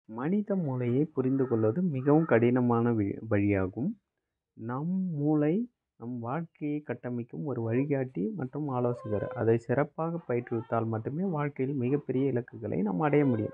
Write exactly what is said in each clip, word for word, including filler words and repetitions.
மனித மூளையை புரிந்து கொள்வது மிகவும் கடினமான வி- வழியாகும். நம் மூளை நம் வாழ்க்கையை கட்டமைக்கும் ஒரு வழிகாட்டி மற்றும் ஆலோசகர். அதை சிறப்பாக பயிற்றுவித்தால் மட்டுமே வாழ்க்கையில் மிகப்பெரிய இலக்குகளை நாம் அடைய முடியும்.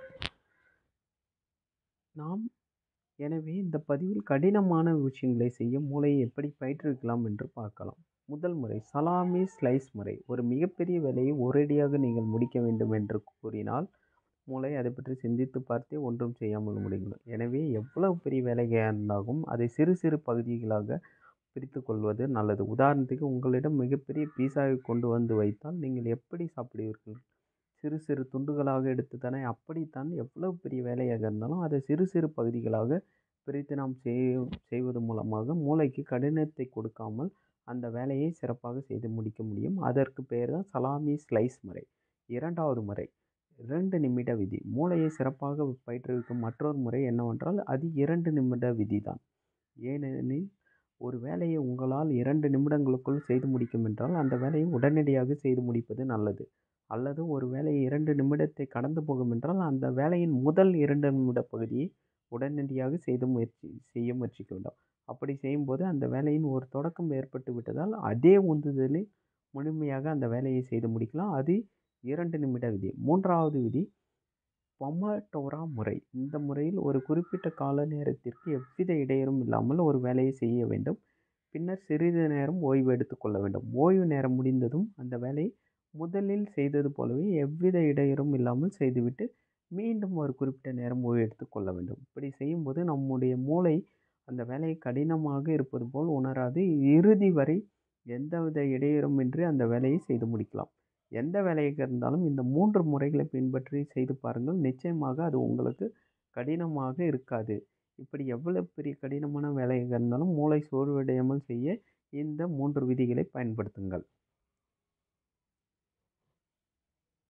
நாம் எனவே இந்த பதிவில் கடினமான விஷயங்களை செய்ய மூளையை எப்படி பயிற்றுவிக்கலாம் என்று பார்க்கலாம். முதல் முறை சலாமி ஸ்லைஸ் முறை. ஒரு மிகப்பெரிய வேலையை ஒரேடியாக நீங்கள் முடிக்க வேண்டும் என்று கூறினால் மூளை அதை பற்றி சிந்தித்து பார்த்தே ஒன்றும் செய்யாமல் முடியும். எனவே எவ்வளவு பெரிய வேலையாக இருந்தாலும் அதை சிறு சிறு பகுதிகளாக பிரித்து கொள்வது நல்லது. உதாரணத்துக்கு உங்களிடம் மிகப்பெரிய பீஸாவை கொண்டு வந்து வைத்தால் நீங்கள் எப்படி சாப்பிடுவீர்கள்? சிறு சிறு துண்டுகளாக எடுத்து தானே. அப்படித்தான் எவ்வளவு பெரிய வேலையாக இருந்தாலும் அதை சிறு சிறு பகுதிகளாக பிரித்து நாம் செய் செய்வது மூலமாக மூளைக்கு கடினத்தை கொடுக்காமல் அந்த வேலையை சிறப்பாக செய்து முடிக்க முடியும். அதற்கு பெயர் தான் சலாமி ஸ்லைஸ் முறை. இரண்டாவது முறை இரண்டு நிமிட விதி. மூளையை சிறப்பாக பயிற்றுவிக்கும் மற்றொரு முறை என்னவென்றால் அது இரண்டு நிமிட விதி தான். ஏனெனில் ஒரு வேலையை உங்களால் இரண்டு நிமிடங்களுக்குள் செய்து முடிக்கும் என்றால் அந்த வேலையை உடனடியாக செய்து முடிப்பது நல்லது. அல்லது ஒரு வேலையை இரண்டு நிமிடத்தை கடந்து போகும் என்றால் அந்த வேலையின் முதல் இரண்டு நிமிட பகுதியை உடனடியாக செய்து முயற்சி செய்ய முயற்சிக்க வேண்டும். அப்படி செய்யும்போது அந்த வேலையின் ஒரு தொடக்கம் ஏற்பட்டு விட்டதால் அதே உந்துதலில் முழுமையாக அந்த வேலையை செய்து முடிக்கலாம். அது இரண்டு நிமிட விதி. மூன்றாவது விதி பொமடோரா முறை. இந்த முறையில் ஒரு குறிப்பிட்ட கால நேரத்திற்கு எவ்வித இடையூறும் இல்லாமல் ஒரு வேலையை செய்ய வேண்டும். பின்னர் சிறிது நேரம் ஓய்வு எடுத்துக்கொள்ள வேண்டும். ஓய்வு நேரம் முடிந்ததும் அந்த வேலையை முதலில் செய்தது போலவே எவ்வித இடையூறும் இல்லாமல் செய்துவிட்டு மீண்டும் ஒரு குறிப்பிட்ட நேரம் ஓய்வு எடுத்துக்கொள்ள வேண்டும். இப்படி செய்யும்போது நம்முடைய மூளை அந்த வேலையை கடினமாக இருப்பது போல் உணராது. இறுதி வரை எந்தவித இடையூறும் இன்றி அந்த வேலையை செய்து முடிக்கலாம். எந்த வேலையாக இருந்தாலும் இந்த மூன்று முறைகளை பின்பற்றி செய்து பாருங்கள். நிச்சயமாக அது உங்களுக்கு கடினமாக இருக்காது. இப்படி எவ்வளவு பெரிய கடினமான வேலையாக இருந்தாலும் மூளை சோர்வடையாமல் செய்ய இந்த மூன்று விதிகளை பயன்படுத்துங்கள்.